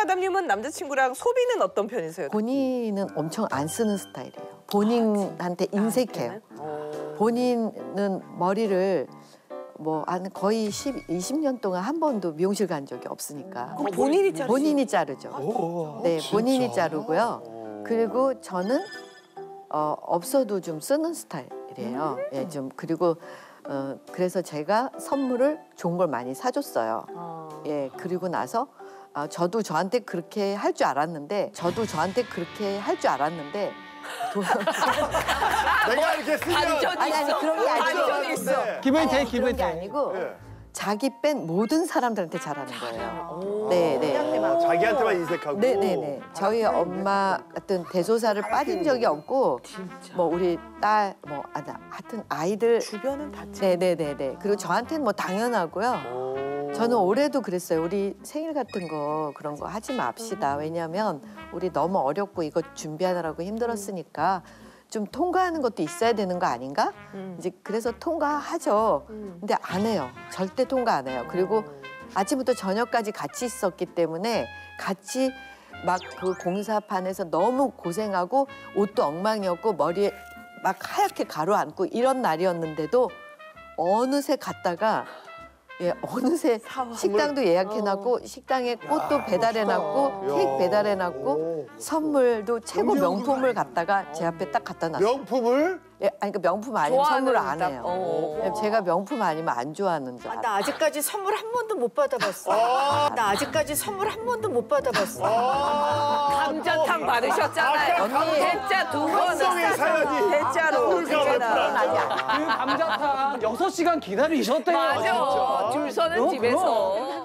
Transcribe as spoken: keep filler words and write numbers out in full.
마담님은 남자친구랑 소비는 어떤 편이세요? 본인은 엄청 안 쓰는 스타일이에요. 본인한테 인색해요. 본인은 머리를 뭐 한 거의 십, 이십 년 동안 한 번도 미용실 간 적이 없으니까. 그럼 본인이 자르죠? 본인이 자르죠. 오, 네, 진짜? 본인이 자르고요. 그리고 저는 어, 없어도 좀 쓰는 스타일이에요. 예, 좀 그리고 어, 그래서 제가 선물을 좋은 걸 많이 사줬어요. 예, 그리고 나서 아, 저도 저한테 그렇게 할 줄 알았는데, 저도 저한테 그렇게 할 줄 알았는데. 도... 내가 이렇게 쓰면 아니 아니 그런 게 아니고 반전이 있어. 기분이 돼, 아니, 기분이 그런 게 돼. 아니고 네. 자기 뺀 모든 사람들한테 잘하는 거예요. 네, 네. 아, 자기한테만 인색하고. 네, 네, 네. 저희 엄마 같은 대소사를 빠진 적이 없고, 뭐 우리 딸, 뭐 아, 나, 하여튼 아이들 주변은 다 네, 네, 네, 네. 그리고 저한테는 뭐 당연하고요. 저는 올해도 그랬어요. 우리 생일 같은 거 그런 거 하지 맙시다. 왜냐하면 우리 너무 어렵고 이거 준비하느라고 힘들었으니까 좀 통과하는 것도 있어야 되는 거 아닌가? 음. 이제 그래서 통과하죠. 음. 근데 안 해요. 절대 통과 안 해요. 그리고 아침부터 저녁까지 같이 있었기 때문에 같이 막 그 공사판에서 너무 고생하고 옷도 엉망이었고 머리에 막 하얗게 가로앉고 이런 날이었는데도 어느새 갔다가 예, 어느새 식당도 예약해놨고 식당에 꽃도 배달해놨고 케이크 배달해놨고 선물도 최고 명품을 갖다가 제 앞에 딱 갖다 놨어요. 명품을? 예, 아니 그 명품 아니면 선물을 안 딱, 해요. 어. 예, 제가 명품 아니면 안 좋아하는 줄 아, 알아요. 나 아직까지 선물 한 번도 못 받아봤어. 나 아직까지 선물 한 번도 못 받아봤어. 감자탕 받으셨잖아요. 언니. 대짜 두 번은 감성의 사연이. 대짜로. 감자탕. 아니, 아니. 그 감자탕 여섯 시간 기다리셨대요. 맞아. 줄 서는 어, 집에서. 그럼.